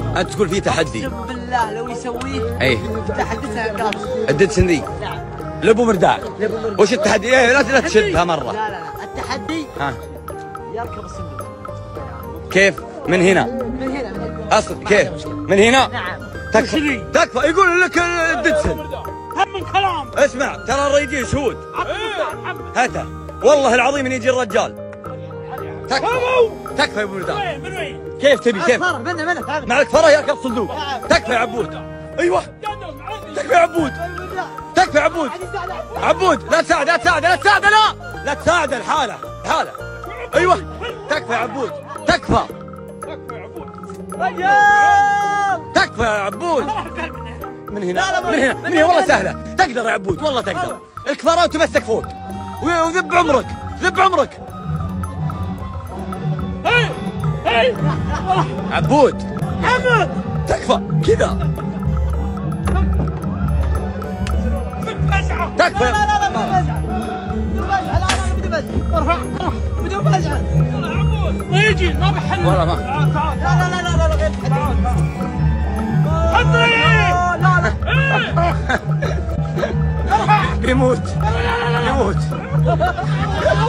انت تقول في تحدي. اقسم بالله لو يسويه ايه تحدثها قاص. الددسن ذي. نعم. لبو مرداع. وش التحدي؟ ايه لا تشدها مره. لا التحدي ها يركب الصندوق. كيف؟ من هنا. من هنا. اصلا كيف؟ من هنا؟ نعم. تكفى يقول لك الددسن. هم من كلام. اسمع ترى الرجال شهود. هاته والله العظيم ان يجي الرجال. تكفى يا ابو مرداع. من وين؟ كيف تبي كيف؟ منه معك فرة يركب صندوق. تكفى يا عبود. ايوه تكفى يا عبود. تكفى يا عبود. عبود لا تساعده لا تساعده لحاله. ايوه تكفى يا عبود. تكفى يا عبود. من هنا والله سهله. تقدر يا عبود والله تقدر. الكفاره وتمسك فوق وذب عمرك. عبود تكفى كذا. تكفى بدون فزعه. ما يجي ما بحل. والله ما. لا يموت